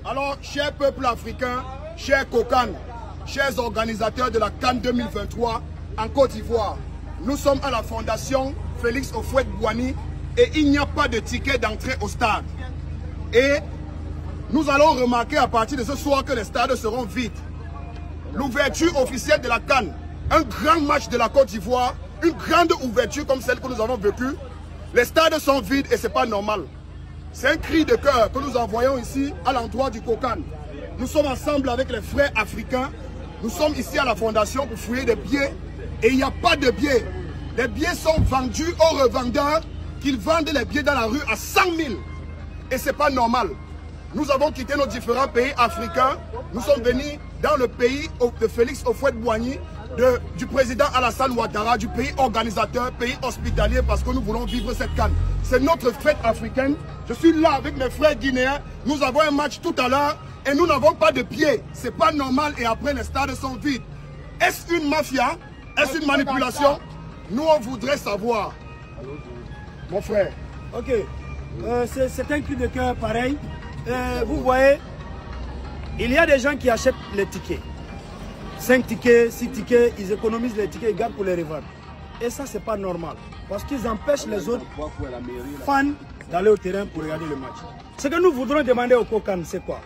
Alors, chers peuples africains, chers COCAN, chers organisateurs de la CAN 2023 en Côte d'Ivoire, nous sommes à la fondation Félix Houphouët-Boigny et il n'y a pas de ticket d'entrée au stade. Et nous allons remarquer à partir de ce soir que les stades seront vides. L'ouverture officielle de la CAN, un grand match de la Côte d'Ivoire, une grande ouverture comme celle que nous avons vécue. Les stades sont vides et ce n'est pas normal. C'est un cri de cœur que nous envoyons ici à l'endroit du COCAN. Nous sommes ensemble avec les frères africains. Nous sommes ici à la fondation pour fouiller des billets et il n'y a pas de billets. Les billets sont vendus aux revendeurs qu'ils vendent les billets dans la rue à 100 000. Et ce n'est pas normal. Nous avons quitté nos différents pays africains. Nous sommes venus dans le pays de Félix Houphouët-Boigny, du président Alassane Ouattara, du pays organisateur, pays hospitalier, parce que nous voulons vivre cette CAN. C'est notre fête africaine. Je suis là avec mes frères guinéens. Nous avons un match tout à l'heure et nous n'avons pas de pied. Ce n'est pas normal et après les stades sont vides. Est-ce une mafia? Est-ce une manipulation? Nous, on voudrait savoir. Mon frère. Ok. C'est un cri de cœur pareil. Vous voyez, il y a des gens qui achètent les tickets. 5 tickets, 6 tickets, ils économisent les tickets, ils gardent pour les revendre. Et ça, c'est pas normal. Parce qu'ils empêchent les autres fans d'aller au terrain pour regarder le match. Ce que nous voudrons demander au COCAN, c'est quoi?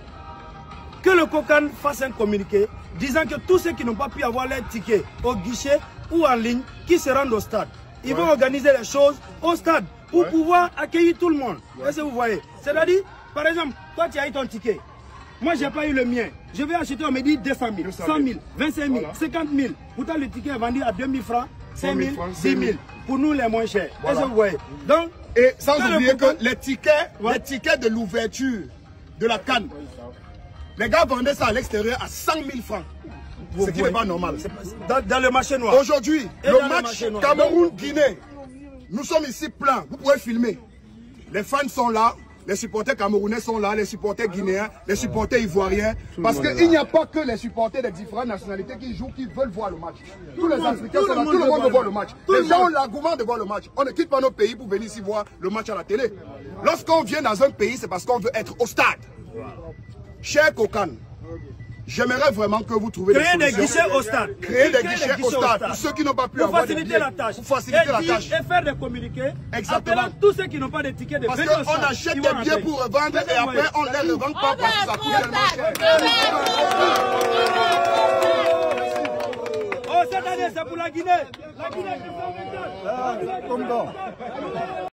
Que le COCAN fasse un communiqué disant que tous ceux qui n'ont pas pu avoir leur ticket au guichet ou en ligne, qui se rendent au stade. Ils vont organiser les choses au stade pour pouvoir accueillir tout le monde. Est-ce que vous voyez? C'est-à-dire, par exemple, toi tu as eu ton ticket. Moi, je n'ai pas eu le mien. Je vais acheter, on me dit 200 000, 100 000, 25 000, 50 000. Pourtant, le ticket est vendu à 2 000 francs, 5 000, 10 000. Pour nous, les moins chers. Est-ce que vous voyez? Donc, et sans oublier que les tickets de l'ouverture de la CAN, les gars vendaient ça à l'extérieur à 100 000 francs. Ce qui n'est pas normal. Dans le marché noir. Aujourd'hui, le match Cameroun-Guinée, nous sommes ici pleins. Vous pouvez filmer. Les fans sont là. Les supporters camerounais sont là, les supporters guinéens, les supporters ivoiriens. Parce qu'il n'y a pas que les supporters des différentes nationalités qui jouent, qui veulent voir le match. Tous les Africains sont là, tout le monde veut voir le match. Les gens ont l'argument de voir le match. On ne quitte pas nos pays pour venir ici voir le match à la télé. Lorsqu'on vient dans un pays, c'est parce qu'on veut être au stade. Cher COCAN, j'aimerais vraiment que vous trouviez créer des guichets au stade. Créer des guichets au stade pour ceux qui n'ont pas pu avoir des billets. Pour faciliter la tâche. Et faire des communiqués. Exactement. Appelant tous ceux qui n'ont pas de tickets de parce qu'on achète des billets pour revendre et après on ne les revend pas parce que ça coûte tellement cher. Oh, cette année c'est pour la Guinée. La Guinée c'est 124.